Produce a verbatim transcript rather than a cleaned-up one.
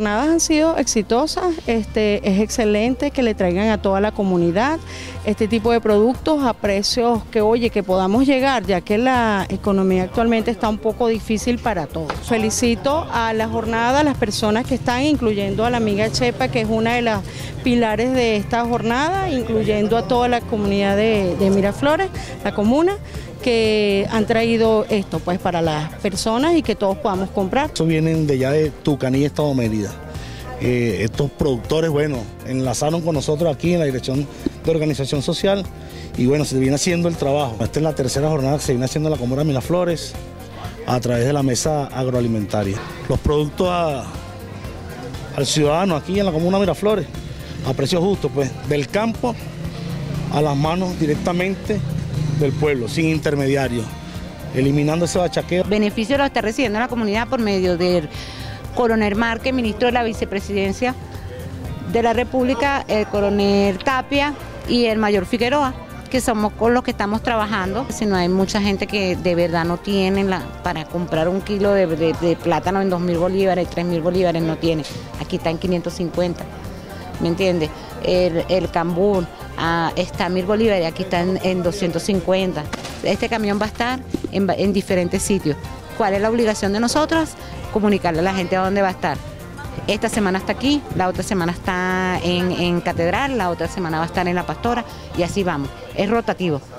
jornadas han sido exitosas, este, es excelente que le traigan a toda la comunidad este tipo de productos a precios que, oye, que podamos llegar, ya que la economía actualmente está un poco difícil para todos. Felicito a la jornada, a las personas que están, incluyendo a la amiga Chepa, que es una de las pilares de esta jornada, incluyendo a toda la comunidad de, de Miraflores, la comuna, que han traído esto pues para las personas y que todos podamos comprar. Estos vienen de allá de Tucaní, Estado Mérida. Eh, estos productores, bueno, enlazaron con nosotros aquí en la Dirección de Organización Social y bueno, se viene haciendo el trabajo. Esta es la tercera jornada que se viene haciendo en la comuna de Miraflores a través de la mesa agroalimentaria. Los productos a, al ciudadano aquí en la comuna de Miraflores a precios justos, pues del campo a las manos directamente del pueblo, sin intermediarios, eliminando ese bachaqueo. Beneficio lo está recibiendo la comunidad por medio del coronel Márquez, ministro de la Vicepresidencia de la República, el coronel Tapia y el mayor Figueroa, que somos con los que estamos trabajando. Si no, hay mucha gente que de verdad no tiene la, para comprar un kilo de, de, de plátano en dos mil bolívares, tres mil bolívares, no tiene. Aquí está en quinientos cincuenta, ¿me entiendes? El, el cambur ah, está a mil bolívares, aquí está en, en doscientos cincuenta. Este camión va a estar en, en diferentes sitios. ¿Cuál es la obligación de nosotros? Comunicarle a la gente a dónde va a estar. Esta semana está aquí, la otra semana está en, en Catedral, la otra semana va a estar en La Pastora y así vamos. Es rotativo.